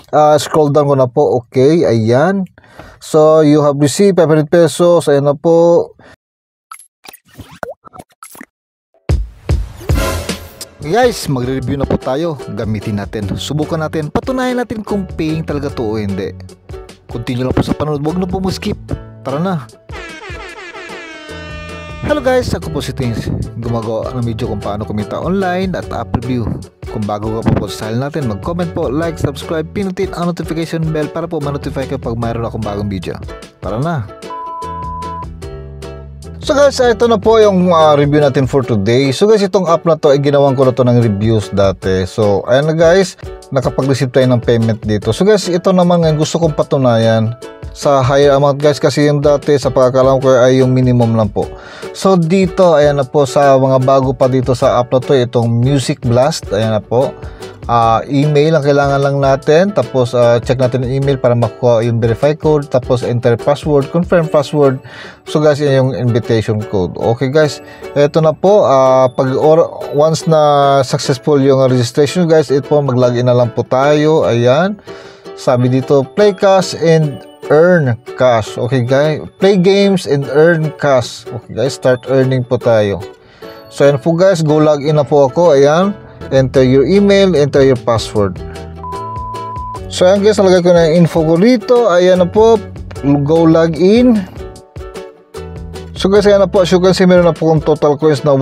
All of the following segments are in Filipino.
Scroll down ko na po. Okay, ayan. So, you have received 500 pesos. Ayan na po. Guys, magre-review na po tayo. Gamitin natin. Subukan natin. Patunayan natin kung paying talaga to o hindi. Continue lang po sa panonood. Huwag na po mag-skip. Tara na. Hello guys, ako po si Tings. Gumagawa ng video kung paano kumita online at app review. Kung bago ka po sa channel natin, mag-comment po, like, subscribe, pinutin ang notification bell para po ma-notify ka pag mayroon akong bagong video. Tara na. So guys, ito na po yung review natin for today. So guys, itong app na to ay ginawan ko na to ng reviews dati. So ayan na guys, nakapag-receive tayo ng payment dito. So guys, ito naman ang gusto kong patunayan sa higher amount guys, kasi yung dati sa pagkakalam ko ay yung minimum lang po. So dito, ayan na po sa mga bago pa dito sa app na to, itong Music Blast, ayan na po. Email ang kailangan lang natin, tapos check natin yung email para makuha yung verify code, tapos enter password, confirm password. So guys, yan yung invitation code. Okay guys, ito na po. Once na successful yung registration guys, ito po, mag-login na lang po tayo. Ayan, sabi dito, play cash and earn cash. Okay guys, play games and earn cash. Okay guys, start earning po tayo. So ayan po guys, go login na po ako. Ayan, enter your email, enter your password. So ayan guys, nalagay ko na yung info ko rito. Ayan na po, go login. So guys, ayan na po, as you can see, meron na po kong total coins na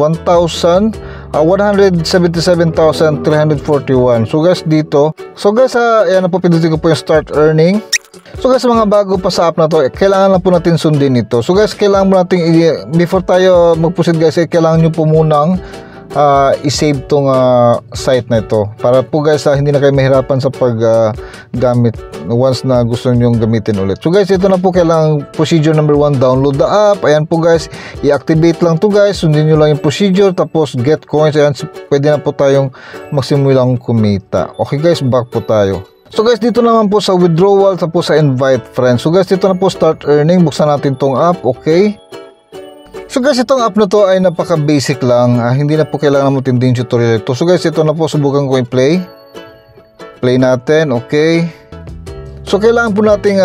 177,341. So guys, dito, so guys, ayan na po, pindutin ko po yung start earning. So guys, mga bago pa sa app na to, kailangan lang po natin sundin ito. So guys, kailangan mo natin, before tayo mag-proceed guys, kailangan nyo po munang i-save tong site na ito para po guys, hindi na kayo mahirapan sa paggamit once na gusto nyo gamitin ulit. So guys, ito na po, kailangan procedure number 1, download the app. Ayan po guys, i-activate lang to guys, sundin nyo lang yung procedure, tapos get coins. Ayan, pwede na po tayong magsimulang kumita. Okay guys, back po tayo. So guys, dito naman po sa withdrawal, tapos sa invite friends. So guys, dito na po start earning. Buksan natin tong app. Okay. So guys, itong app na to ay napaka basic lang. Hindi na po kailangan mo tinding tutorial ito. So guys, ito na po, subukan ko i-play. Play natin. Okay. So kailangan po nating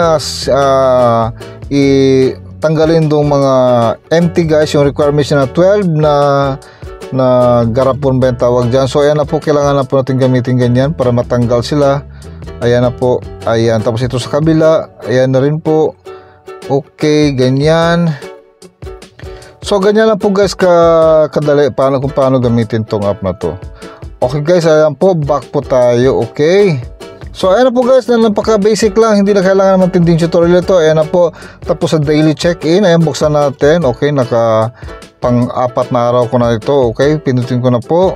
tanggalin tong mga empty guys, yung requirements na 12 na garapon ba yung tawag dyan. So ayan na po, kailangan na po natin gamitin ganyan para matanggal sila. Ayan na po, ayan. Tapos ito sa kabila, ayan na rin po. Okay, ganyan. So ganyan lang po guys kadali kung paano gamitin tong app na to. Okay guys, ayan po, back po tayo. Okay. So ayan na po guys, napaka basic lang, hindi na kailangan ng tinding tutorial ito. Ayan na po, tapos sa daily check-in, ayan, buksan natin. Okay, naka pang-4 na araw ko na ito. Okay, pinutin ko na po.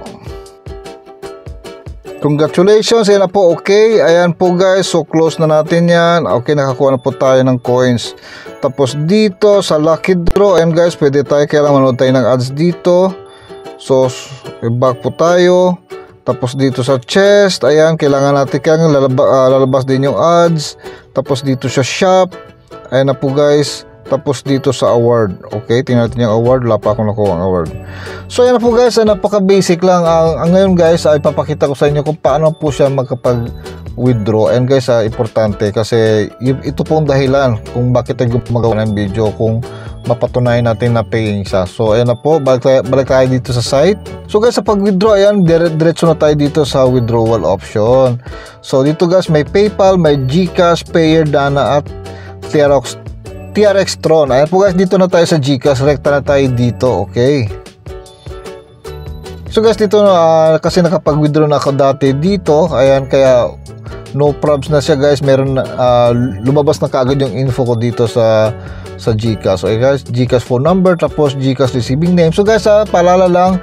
Congratulations, ayan na po. Okay, ayan po guys, so close na natin yan. Okay, nakakuha na po tayo ng coins. Tapos dito sa lucky draw, ayan guys, pwede tayo, kailangan manood tayo ng ads dito. So back po tayo. Tapos dito sa chest, ayan, kailangan natin, lalabas din yung ads. Tapos dito sa shop, ayan na po guys. Tapos dito sa award. Okay, tingnan natin yung award. Wala pa akong nakuha ang award. So ayan na po guys, napaka basic lang. Ang ngayon guys ay papakita ko sa inyo kung paano po siya magkapag-withdraw. And guys, importante kasi ito pong dahilan kung bakit tayo gumagawa ng video, kung mapatunayan natin na paying siya. So ayan na po, balik tayo dito sa site. So guys, sa pag-withdraw, ayan, diretso na tayo dito sa withdrawal option. So dito guys, may PayPal, may GCash, Payer, Dana at TRX Tron. Ayan po guys, dito na tayo sa GCash, rekta na tayo dito. Okay. So guys, dito kasi nakapag-withdraw na ako dati dito, ayan, kaya no probs na siya guys. Meron lumabas na kaagad yung info ko dito sa GCash. Okay guys, GCash phone number, tapos GCash receiving name. So guys, paalala lang,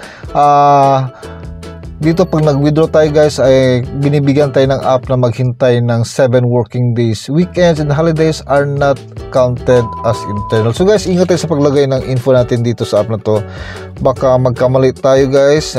dito pag nag-withdraw tayo guys, ay binibigyan tayo ng app na maghintay ng 7 working days. Weekends and holidays are not counted as internal. So guys, ingat tayo sa paglagay ng info natin dito sa app na to. Baka magkamali tayo guys.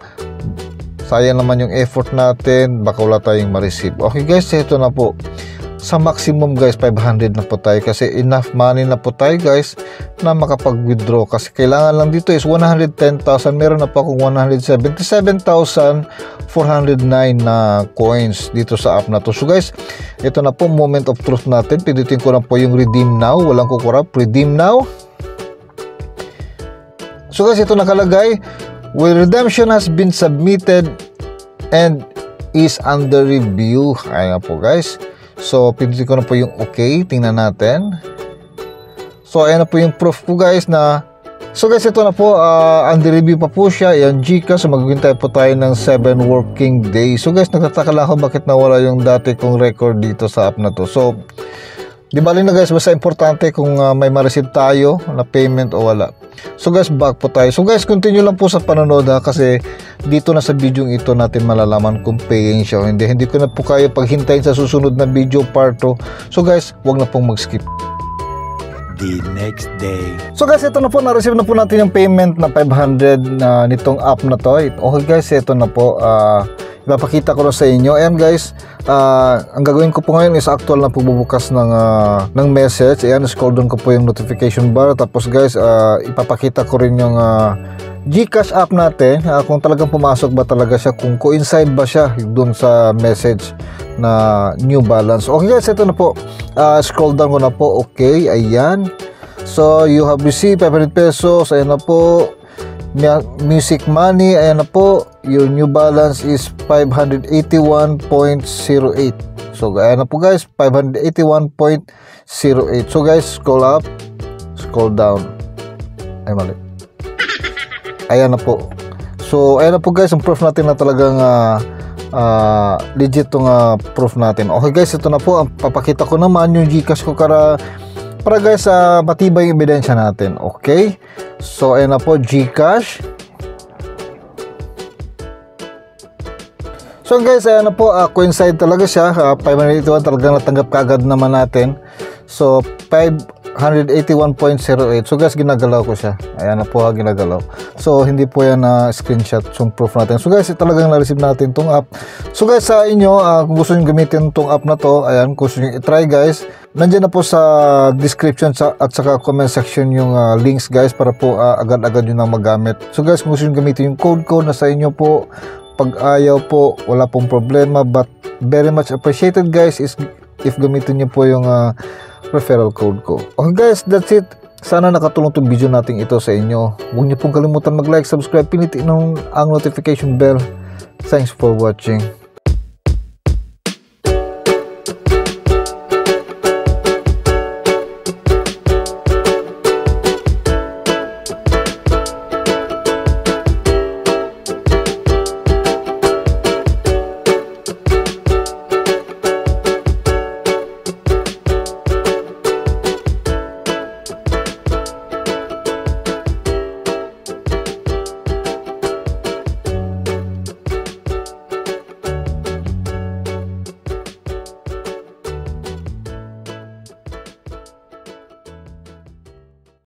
Sayang naman yung effort natin, baka wala tayong ma-receive. Okay guys, ito na po. sa maximum guys 500 na po tayo, kasi enough money na po tayo guys na makapag-withdraw, kasi kailangan lang dito is 110,000. Meron na po akong 177,409 na coins dito sa app na to. So guys, ito na po moment of truth natin. Pindutin ko na po yung redeem now, walang kukurap, redeem now. So guys, ito nakalagay, well, redemption has been submitted and is under review. Ayan po guys. So pindutin ko na po yung okay. Tingnan natin. So ayan na po yung proof po guys na, so guys, ito na po, under review pa po siya. Ayan, Gcash. So maghihintay po tayo ng 7 working days. So guys, nagtataka lang ako bakit nawala yung dati kong record dito sa app na to. So di bali na guys, basta importante kung may ma-receive tayo na payment o wala. So guys, back po tayo. So guys, continue lang po sa panonood kasi dito na sa video ito natin malalaman kung paying siya o hindi. Hindi ko na po kayo paghintayin sa susunod na video part 2. So guys, wag na pong mag-skip. The next day. So guys, ito na po, na-receive na po natin yung payment na 500 na nitong app na to. Okay guys, ito na po, ipapakita ko na sa inyo. Ayan guys, ang gagawin ko po ngayon is actual na pagbubukas ng message. Ayan, scroll down ko po yung notification bar. Tapos guys, ipapakita ko rin yung Gcash app natin, kung talagang pumasok ba talaga siya, kung coincide ba siya doon sa message na New Balance. Okay guys, ito na po, scroll down ko na po. Okay, ayan. So you have received 500 pesos. Ayan na po, music money. Ayan na po, your new balance is 581.08. So ayan na po guys, 581.08. So guys, scroll up, scroll down. Ay mali. Ayan na po. So ayan na po guys, ang proof natin na talagang legit tong proof natin. Okay guys, ito na po, papakita ko naman yung Gcash ko para guys, matibay yung ebidensya natin. Okay, so ayan na po, Gcash. So guys, ayan na po, coincide talaga siya, 581 talagang natanggap kagad naman natin. So 581.08. So guys, ginagalaw ko siya. Ayan na po, ginagalaw. So hindi po yan na screenshot yung proof natin. So guys, talagang na-receive natin tong app. So guys, sa inyo, kung gusto nyo gamitin tong app na to, ayan, kung gusto nyo i-try guys, nandiyan na po sa description at saka comment section yung links guys, para po agad-agad nyo na magamit. So guys, kung gusto nyo gamitin yung code ko, nasa inyo po. Pag ayaw po, wala pong problema, but very much appreciated guys is if gamitin nyo po yung referral code ko. Okay guys, that's it. Sana nakatulong itong video natin ito sa inyo. Huwag niyo pong kalimutan mag-like, subscribe, pinitin ang notification bell. Thanks for watching.